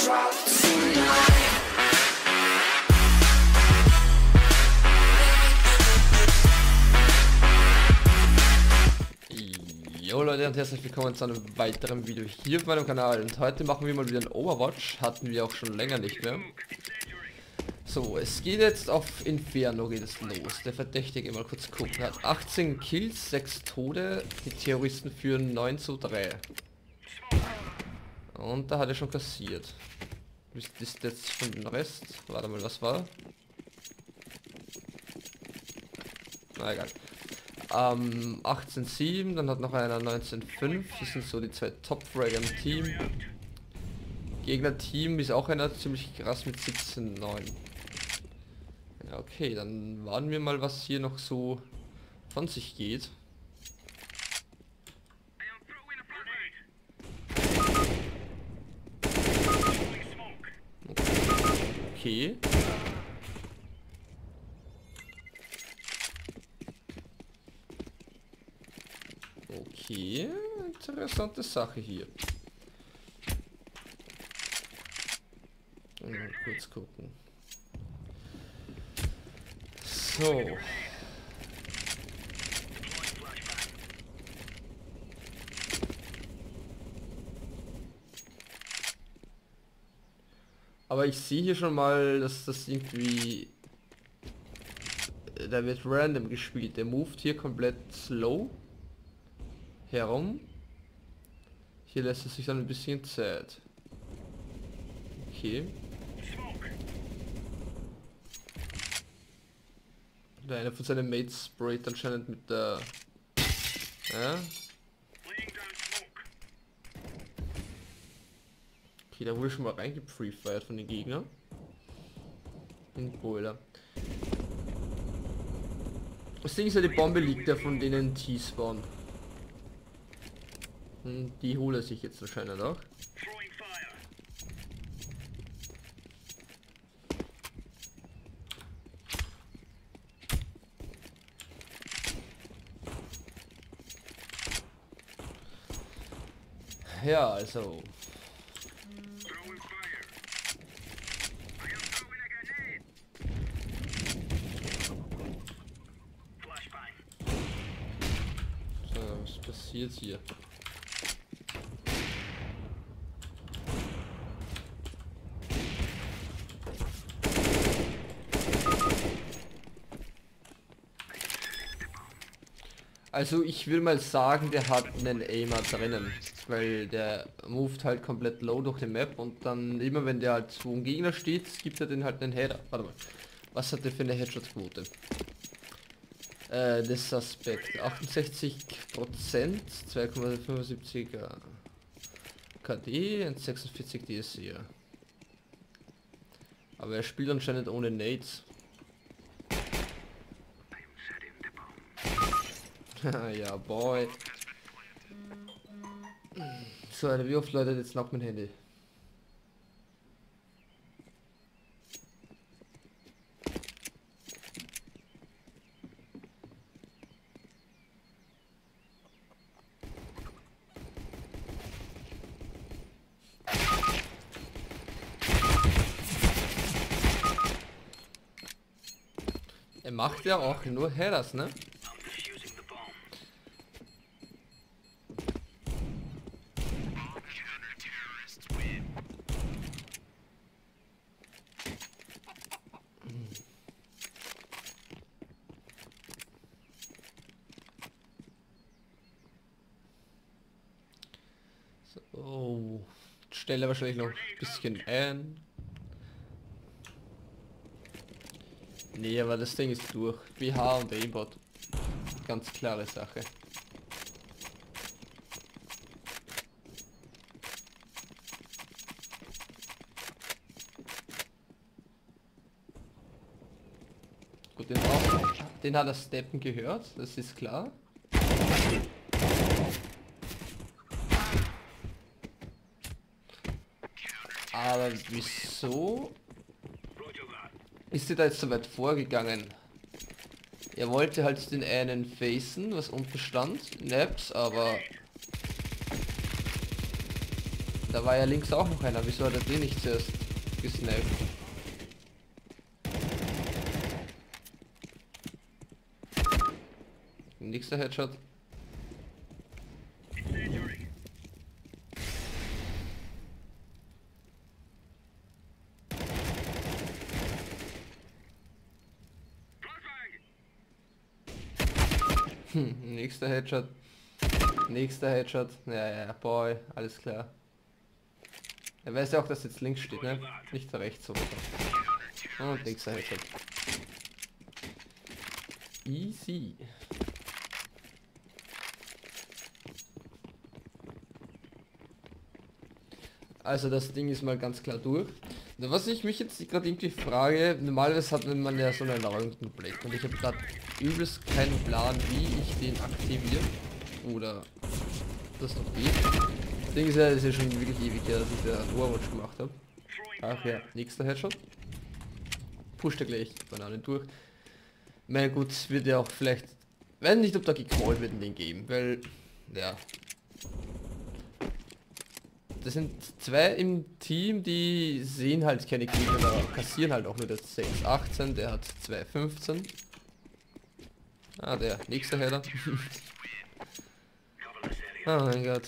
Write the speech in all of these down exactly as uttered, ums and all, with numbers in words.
drop tonight. Jo Leute und herzlich willkommen zu einem weiteren Video hier auf meinem Kanal. Und heute machen wir mal wieder ein Overwatch. Hatten wir auch schon länger nicht mehr. So, es geht jetzt auf Inferno geht es los. Der Verdächtige, mal kurz gucken, hat achtzehn Kills, sechs Tode. Die Terroristen führen neun zu drei. Und da hat er schon kassiert. Was ist jetzt von den Rest? Warte mal, was war? Na egal. Ähm, achtzehn sieben, dann hat noch einer neunzehn fünf. Das sind so die zwei Top-Fragger im Team. Gegner-Team ist auch einer ziemlich krass mit siebzehn neun. Ja, okay, dann warten wir mal, was hier noch so von sich geht. Okay. Okay, interessante Sache hier. Mal kurz gucken. So. Aber ich sehe hier schon mal, dass das irgendwie... Da wird random gespielt. Der moved hier komplett slow herum. Hier lässt es sich dann ein bisschen Zeit. Okay. Der eine von seinen Mates sprayt anscheinend mit der... Ja. Okay, da wurde schon mal reingeprefeiert von den Gegnern. In Boiler. Das Ding ist ja, die Bombe liegt ja von denen T-Spawn. Und die hole sich jetzt wahrscheinlich auch. Ja, also. So, was passiert hier? Also ich will mal sagen, der hat einen Aimer drinnen, weil der moved halt komplett low durch die Map und dann immer wenn der halt so ein Gegner steht, gibt er den halt einen Header. Warte mal, was hat der für eine Headshot-Quote? Äh, das Suspekt, achtundsechzig Prozent, zwei Komma fünfundsiebzig K D und sechsundvierzig D S C. Aber er spielt anscheinend ohne Nades. Ja, boy. So, Alter, wie oft Leute jetzt noch mein Handy? Er macht ja auch nur Headers, ne? Oh, stelle wahrscheinlich noch ein bisschen ein. Nee, aber das Ding ist durch. B H und Aimbot. Ganz klare Sache. Gut, den, auch, den hat er Steppen gehört, das ist klar. Aber wieso ist er da jetzt so weit vorgegangen? Er wollte halt den einen facen, was unten stand, Naps, aber Da war ja links auch noch einer. Wieso hat er den nicht zuerst gesniped? Nächster Headshot. Hm, nächster Headshot. Nächster Headshot. Ja, ja, boy, alles klar. Er weiß ja auch, dass jetzt links steht, ne? Nicht da rechts oder so. Und nächster Headshot. Easy. Also das Ding ist mal ganz klar durch. Was ich mich jetzt gerade irgendwie frage, normalerweise hat man ja so einen roten Blick und ich habe gerade übelst keinen Plan, wie ich den aktiviere oder das noch geht. Das Ding ist ja, ist ja schon wirklich ewig her, dass ich da Overwatch gemacht habe. Ach ja, nächster Headshot. Pusht er gleich Bananen durch. Mein gut, wird ja auch vielleicht, weiß nicht, ob da gecallt wird in den geben, weil, ja. Das sind zwei im Team, die sehen halt keine Gegner, aber kassieren halt auch nur das sechs achtzehn, der hat zwei fünfzehn. Ah, der nächste Header. Oh mein Gott.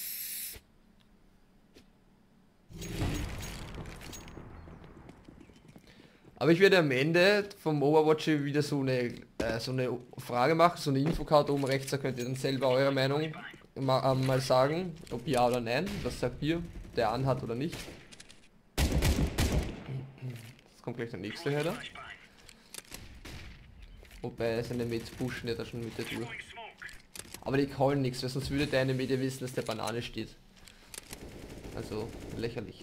Aber ich werde am Ende vom Overwatch wieder so eine, äh, so eine Frage machen, so eine Infokarte oben rechts, da könnt ihr dann selber eure Meinung mal, äh, mal sagen, ob ja oder nein. Was sagt ihr, der anhat oder nicht. Jetzt kommt gleich der nächste Header. Wobei seine Mates pushen ja da schon mit der Tür. Aber die callen nichts, weil sonst würde deine Mate wissen, dass der Banane steht. Also lächerlich.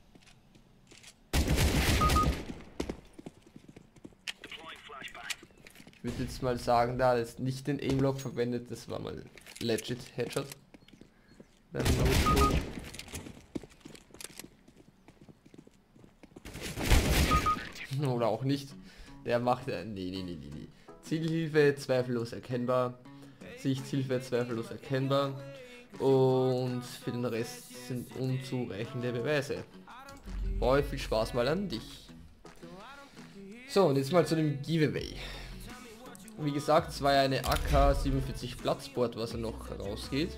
Ich würde jetzt mal sagen, da ist nicht den Aimlock verwendet, das war mal legit Headshot. Oder auch nicht. Der macht ja. Nee, nee, nee, nee, nee. Zielhilfe zweifellos erkennbar. Sichthilfe zweifellos erkennbar. Und für den Rest sind unzureichende Beweise. Boy, viel Spaß mal an dich. So, und jetzt mal zu dem Giveaway. Wie gesagt, es war ja eine A K siebenundvierzig Platzboard, was er noch rausgeht.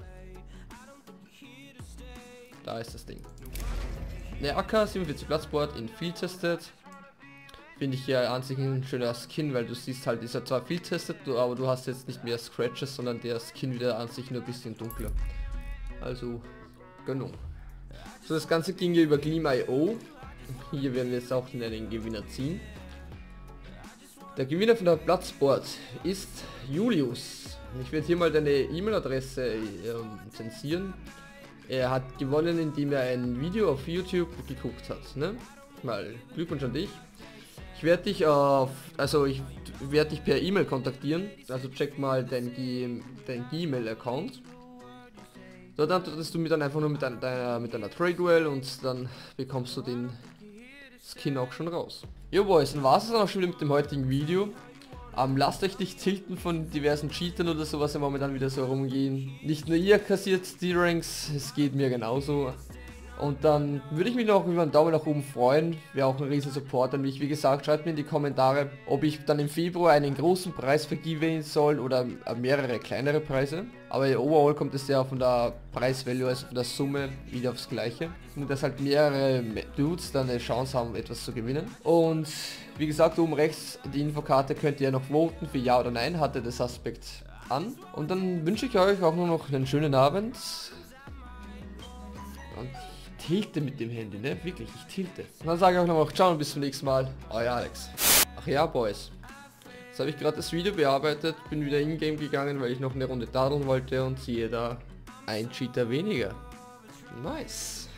Da ist das Ding. Eine A K siebenundvierzig Platzboard in Field Tested. Finde ich ja an sich ein schöner Skin, weil du siehst halt, ist er zwar Field Tested, aber du hast jetzt nicht mehr Scratches, sondern der Skin wieder an sich nur ein bisschen dunkler. Also, Gönnung. So, das Ganze ging hier über Gleam Punkt i o. Hier werden wir jetzt auch einen Gewinner ziehen. Der Gewinner von der Platzboard ist Julius. Ich werde hier mal deine E-Mail-Adresse ähm, zensieren. Er hat gewonnen, indem er ein Video auf YouTube geguckt hat. Ne? Mal Glückwunsch an dich. Ich werde dich auf, also ich werde dich per E-Mail kontaktieren. Also check mal dein Gmail-Account. Dort antwortest du mir dann einfach nur mit deiner, mit deiner Trade-Duell und dann bekommst du den Skin auch schon raus. Jo Boys, dann war es dann auch schon wieder mit dem heutigen Video. Ähm, lasst euch nicht tilten von diversen Cheatern oder sowas, die momentan wieder so rumgehen. Nicht nur ihr kassiert die Ranks, es geht mir genauso. Und dann würde ich mich noch über einen Daumen nach oben freuen. Wäre auch ein riesen Support an mich. Wie gesagt, schreibt mir in die Kommentare, ob ich dann im Februar einen großen Preis vergeben soll oder mehrere kleinere Preise. Aber overall kommt es ja von der Preisvalue, also von der Summe, wieder aufs Gleiche. Und dass halt mehrere Dudes dann eine Chance haben, etwas zu gewinnen. Und wie gesagt, oben rechts die Infokarte könnt ihr ja noch voten für Ja oder Nein, hatte das Aspekt an. Und dann wünsche ich euch auch nur noch einen schönen Abend. Und ich tilte mit dem Handy, ne? Wirklich, ich tilte. Und dann sage ich auch noch ciao und bis zum nächsten Mal. Euer Alex. Ach ja, Boys. Jetzt habe ich gerade das Video bearbeitet, bin wieder in-game gegangen, weil ich noch eine Runde daddeln wollte und siehe da, ein Cheater weniger. Nice.